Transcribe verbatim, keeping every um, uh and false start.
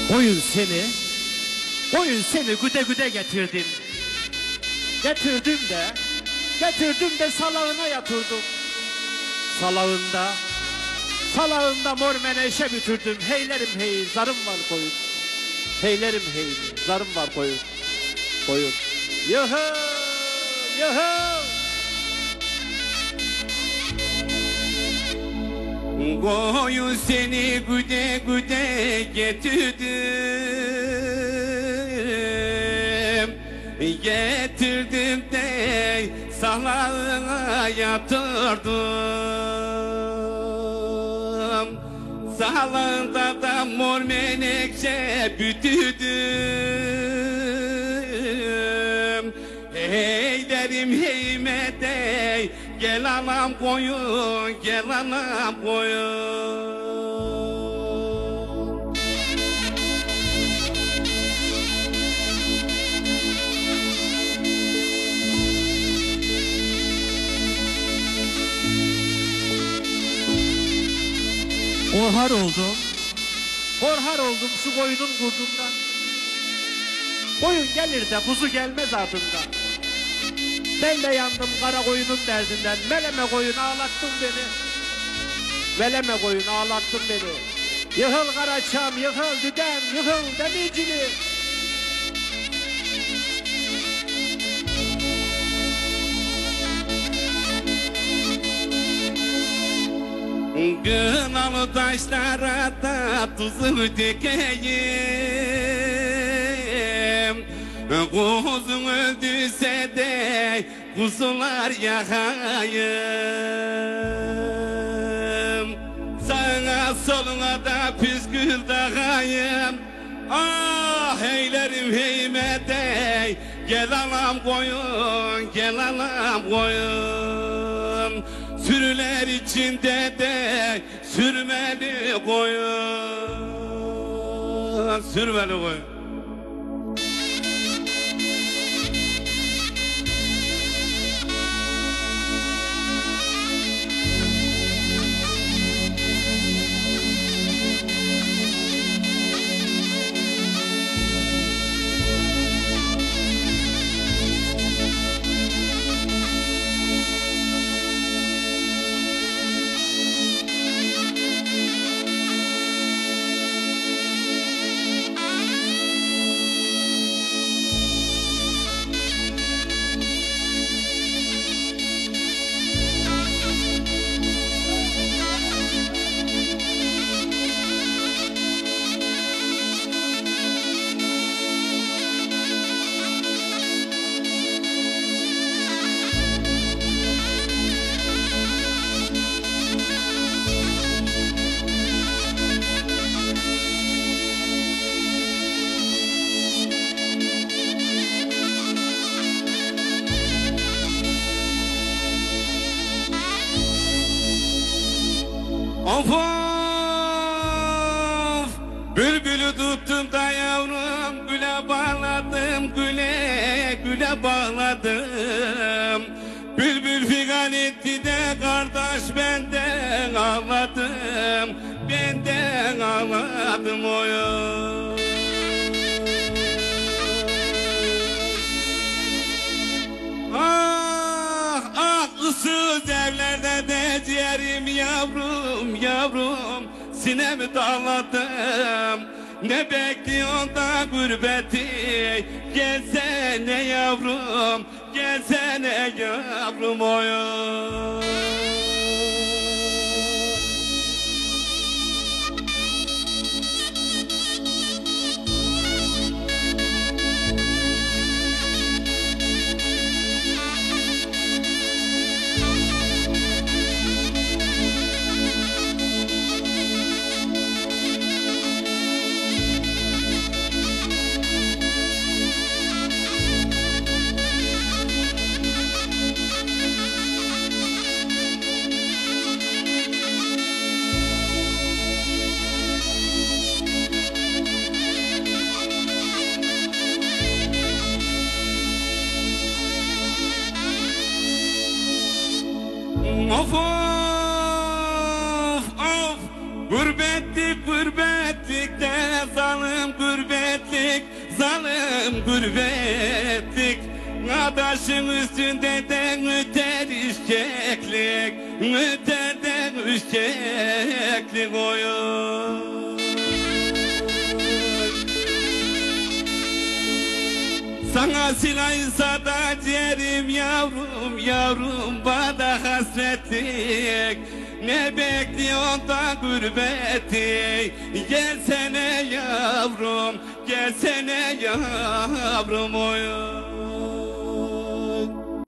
Koyun seni, koyun seni güde güde getirdim. Getirdim de, getirdim de salağına yatırdım. Salağında, salağında mor meneşe bütürdüm. Heylerim hey, zarım var koyun. Heylerim hey, zarım var koyun. Koyun. Yuhu, yuhu. Koyun seni güde güde getirdim. Getirdim de salağına yatırdım. Salağında da mor menekşe bütürdüm. Hey derim heymete, gel anam koyun, gel anam koyun. Korhar oldum, korhar oldum şu koyunun kurdundan. Koyun gelir de kuzu gelmez ardından. Ben de yandım kara koyunun derdinden. Meleme koyun ağlattın beni. Meleme koyun ağlattın beni. Yıkıl karaçam, yıkıl düden, yıkıl demircili. Kınalı taşlara da tuzu dikeyim. Kuzun öldüyse de kuzular yakayım. Sağa soluna da püskül takayım. Ah eylerim heymete, gel anam koyun, gel anam koyun. Sürüler içinde de sürmeli koyun, sürmeli koyun. Of of, bülbülü tuttum da yavrum, güle bağladım, güle güle bağladım. Bülbül figan etti de kardeş benden ağladım, benden ağladım oyun. Ah ah, ıssız evlerde de ciğerim yavrum yavrum, sinemi dağladım. Ne bekliyorsun da gurbeti, gelsene yavrum, gelsene yavrum oyun. zalim gurbetlik, adaşın üstünde de öter işkeklik, öter de işkeklik oyun. Sana silaysa da ciğerim yavrum, yavrum bana hasretlik. Ne bekliyorsun da gurbeti? Gelsene yavrum, gelsene yavrum oyun.